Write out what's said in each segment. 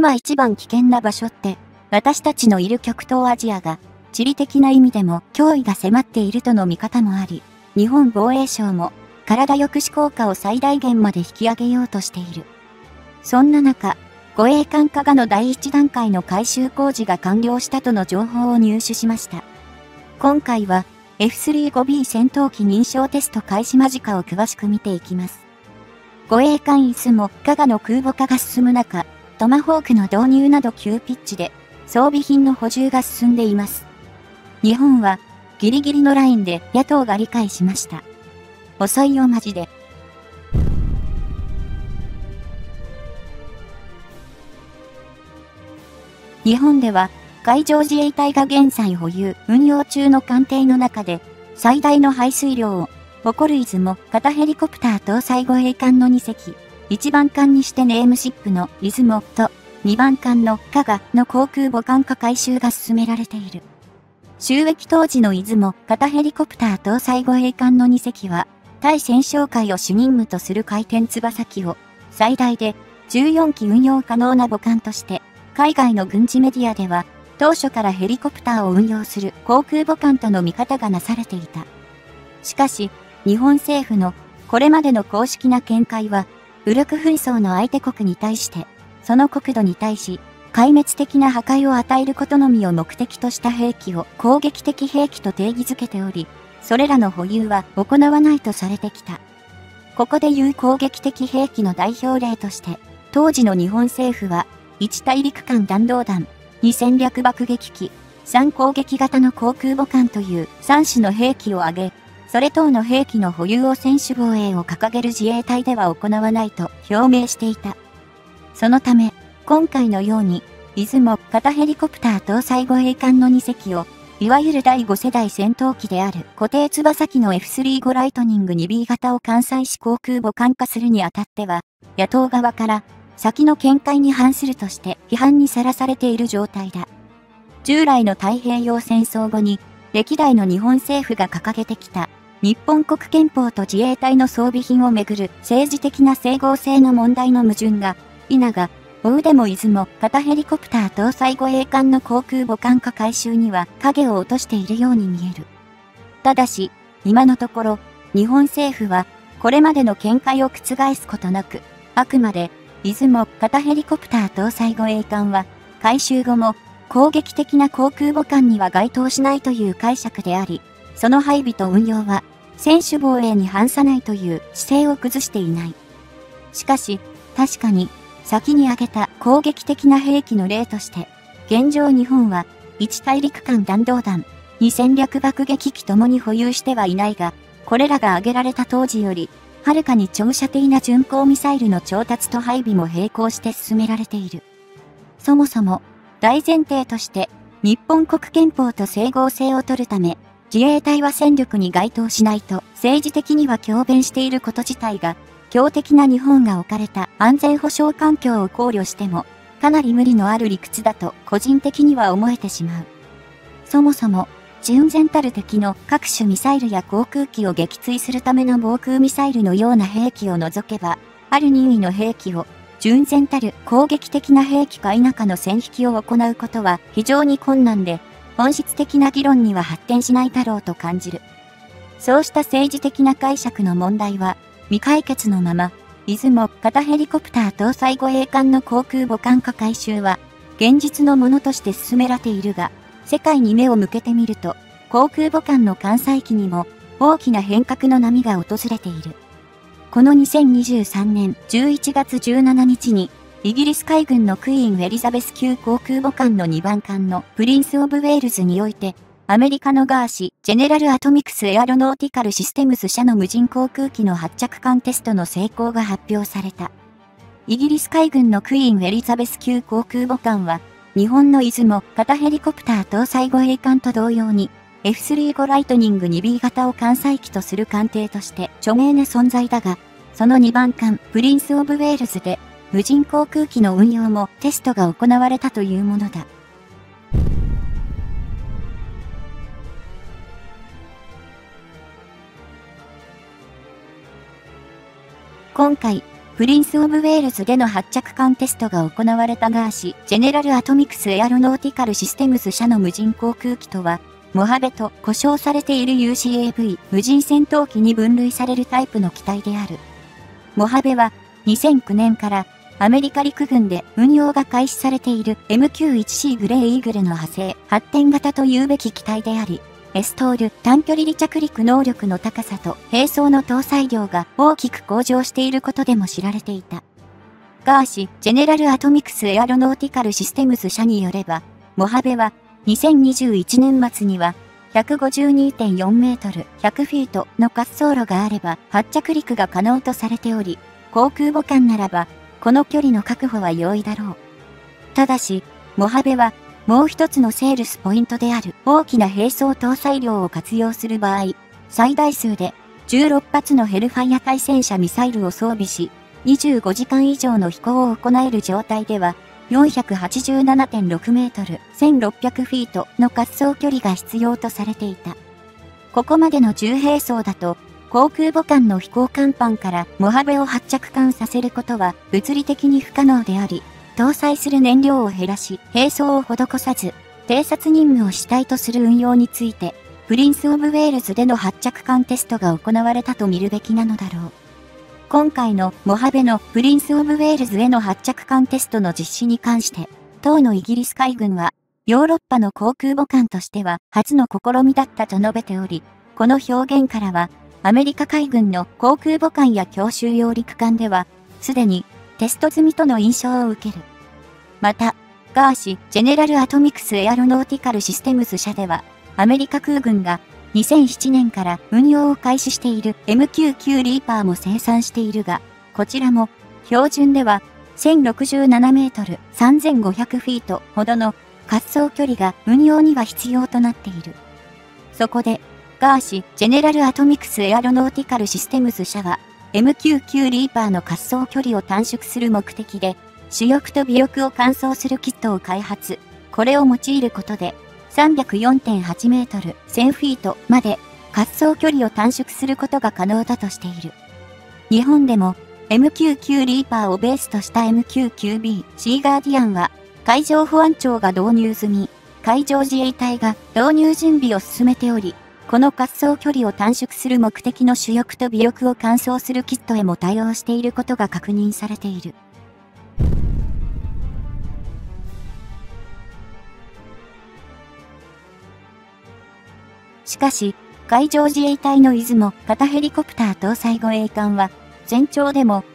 今一番危険な場所って、私たちのいる極東アジアが、地理的な意味でも脅威が迫っているとの見方もあり、日本防衛省も体抑止効果を最大限まで引き上げようとしている。そんな中、護衛艦加賀の第一段階の改修工事が完了したとの情報を入手しました。今回は F35B 戦闘機認証テスト開始間近を詳しく見ていきます。護衛艦出雲加賀の空母化が進む中、トマホークの導入など急ピッチで装備品の補充が進んでいます。日本はギリギリのラインで野党が理解しました。遅いよマジで。日本では海上自衛隊が現在保有・運用中の艦艇の中で最大の排水量を誇る出雲型ヘリコプター搭載護衛艦の2隻、1番艦にしてネームシップの出雲と2番艦の加賀の航空母艦化改修が進められている。就役当時の出雲型ヘリコプター搭載護衛艦の2隻は、対戦哨戒を主任務とする回転翼機を最大で14機運用可能な母艦として、海外の軍事メディアでは、当初からヘリコプターを運用する航空母艦との見方がなされていた。しかし、日本政府のこれまでの公式な見解は、武力紛争の相手国に対して、その国土に対し、壊滅的な破壊を与えることのみを目的とした兵器を攻撃的兵器と定義づけており、それらの保有は行わないとされてきた。ここでいう攻撃的兵器の代表例として、当時の日本政府は、1大陸間弾道弾、2戦略爆撃機、3攻撃型の航空母艦という3種の兵器を挙げ、それ等の兵器の保有を専守防衛を掲げる自衛隊では行わないと表明していた。そのため、今回のように、出雲型ヘリコプター搭載護衛艦の2隻を、いわゆる第5世代戦闘機である固定翼機の F35 ライトニング 2B 型を艦載し航空母艦化するにあたっては、野党側から、先の見解に反するとして批判にさらされている状態だ。従来の太平洋戦争後に、歴代の日本政府が掲げてきた、日本国憲法と自衛隊の装備品をめぐる政治的な整合性の問題の矛盾が、稲が、追うでも出雲型ヘリコプター搭載護衛艦の航空母艦化改修には影を落としているように見える。ただし、今のところ、日本政府は、これまでの見解を覆すことなく、あくまで、出雲型ヘリコプター搭載護衛艦は、改修後も、攻撃的な航空母艦には該当しないという解釈であり、その配備と運用は、専守防衛に反さないという姿勢を崩していない。しかし、確かに、先に挙げた攻撃的な兵器の例として、現状日本は、1大陸間弾道弾、2戦略爆撃機ともに保有してはいないが、これらが挙げられた当時より、はるかに長射程な巡航ミサイルの調達と配備も並行して進められている。そもそも、大前提として、日本国憲法と整合性を取るため、自衛隊は戦力に該当しないと政治的には強弁していること自体が、強敵な日本が置かれた安全保障環境を考慮しても、かなり無理のある理屈だと個人的には思えてしまう。そもそも、純然たる敵の各種ミサイルや航空機を撃墜するための防空ミサイルのような兵器を除けば、ある任意の兵器を純然たる攻撃的な兵器か否かの線引きを行うことは非常に困難で、本質的な議論には発展しないだろうと感じる。そうした政治的な解釈の問題は未解決のまま、出雲型ヘリコプター搭載護衛艦の航空母艦化改修は現実のものとして進められているが、世界に目を向けてみると、航空母艦の艦載機にも大きな変革の波が訪れている。この2023年11月17日に、イギリス海軍のクイーン・エリザベス級航空母艦の2番艦のプリンス・オブ・ウェールズにおいて、アメリカのガーシ・ジェネラル・アトミクス・エアロノーティカル・システムス社の無人航空機の発着艦テストの成功が発表された。イギリス海軍のクイーン・エリザベス級航空母艦は、日本の出雲型ヘリコプター搭載護衛艦と同様に、F35 ライトニング 2B 型を艦載機とする艦艇として著名な存在だが、その2番艦プリンス・オブ・ウェールズで、無人航空機の運用もテストが行われたというものだ。今回、 プリンス・オブ・ウェールズでの発着艦テストが行われたガーシジェネラル・アトミクス・エアロノーティカル・システムズ社の無人航空機とは、モハベと呼称されている UCAV 無人戦闘機に分類されるタイプの機体である。モハベは2009年からアメリカ陸軍で運用が開始されている MQ-1C グレーイーグルの派生発展型というべき機体であり、エストール短距離離着陸能力の高さと兵装の搭載量が大きく向上していることでも知られていた。ガーシジェネラル・アトミクス・エアロノーティカル・システムズ社によれば、モハベは2021年末には152.4 メートル100フィートの滑走路があれば発着陸が可能とされており、航空母艦ならばこの距離の確保は容易だろう。ただし、モハベはもう一つのセールスポイントである大きな兵装搭載量を活用する場合、最大数で16発のヘルファイア対戦車ミサイルを装備し、25時間以上の飛行を行える状態では、487.6 メートル1600フィートの滑走距離が必要とされていた。ここまでの重兵装だと、航空母艦の飛行甲板からモハベを発着艦させることは物理的に不可能であり、搭載する燃料を減らし、兵装を施さず、偵察任務を主体とする運用について、プリンス・オブ・ウェールズでの発着艦テストが行われたと見るべきなのだろう。今回のモハベのプリンス・オブ・ウェールズへの発着艦テストの実施に関して、当のイギリス海軍は、ヨーロッパの航空母艦としては初の試みだったと述べており、この表現からは、アメリカ海軍の航空母艦や強襲揚陸艦では、すでにテスト済みとの印象を受ける。また、ガーシジェネラル・アトミクス・エアロノーティカル・システムズ社では、アメリカ空軍が2007年から運用を開始している MQ-9 リーパーも生産しているが、こちらも標準では1067メートル3500フィートほどの滑走距離が運用には必要となっている。そこで、ガーシジェネラル・アトミクス・エアロノーティカル・システムズ社は MQ-9 リーパーの滑走距離を短縮する目的で、主翼と尾翼を乾燥するキットを開発。これを用いることで、304.8 メートル1000フィートまで滑走距離を短縮することが可能だとしている。日本でも MQ-9 リーパーをベースとした MQ-9B シーガーディアンは海上保安庁が導入済み、海上自衛隊が導入準備を進めており、この滑走距離を短縮する目的の主翼と尾翼を乾燥するキットへも対応していることが確認されている。しかし、海上自衛隊の出雲型ヘリコプター搭載護衛艦は、全長でも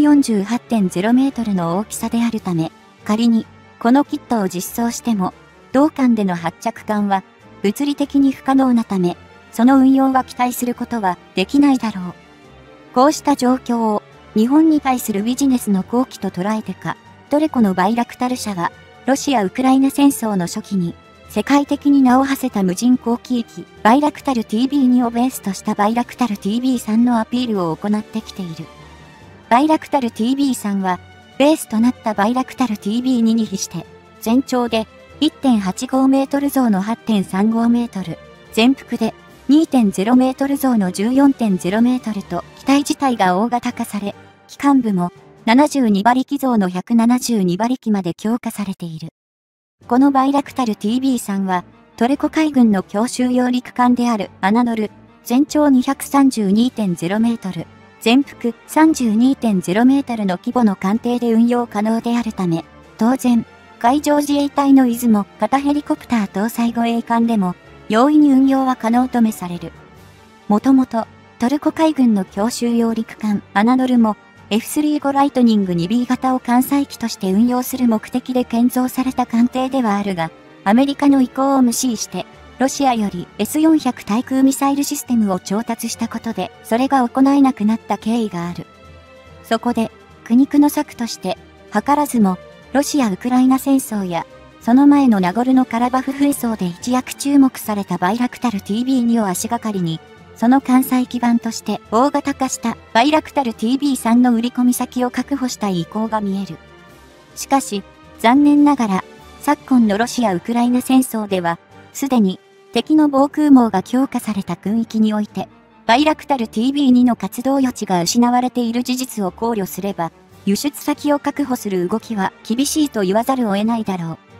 248.0 メートルの大きさであるため、仮にこのキットを実装しても、同艦での発着艦は物理的に不可能なため、その運用は期待することはできないだろう。こうした状況を日本に対するビジネスの好機と捉えてか、トルコのバイラクタル社は、ロシア・ウクライナ戦争の初期に、世界的に名を馳せた無人航空機バイラクタル TB2 をベースとしたバイラクタル TB3 のアピールを行ってきている。バイラクタル TB3 は、ベースとなったバイラクタル TB2 に比して、全長で 1.85 メートル増の 8.35 メートル、全幅で 2.0 メートル増の 14.0 メートルと機体自体が大型化され、機関部も72馬力増の172馬力まで強化されている。このバイラクタル TB3 は、トルコ海軍の強襲揚陸艦であるアナドル、全長 232.0 メートル、全幅 32.0 メートルの規模の艦艇で運用可能であるため、当然、海上自衛隊の出雲型ヘリコプター搭載護衛艦でも、容易に運用は可能とめされる。もともと、トルコ海軍の強襲揚陸艦アナドルも、F35 ライトニング 2B 型を艦載機として運用する目的で建造された艦艇ではあるが、アメリカの意向を無視して、ロシアより S400 対空ミサイルシステムを調達したことで、それが行えなくなった経緯がある。そこで、苦肉の策として、図らずも、ロシア・ウクライナ戦争や、その前のナゴルノカラバフ紛争で一躍注目されたバイラクタル TB2 を足がかりに、その艦載基盤として大型化したバイラクタル TB3 の売り込み先を確保したい意向が見える。しかし、残念ながら、昨今のロシア・ウクライナ戦争では、すでに敵の防空網が強化された空域において、 バイラクタル TB2 の活動余地が失われている事実を考慮すれば、輸出先を確保する動きは厳しいと言わざるを得ないだろう。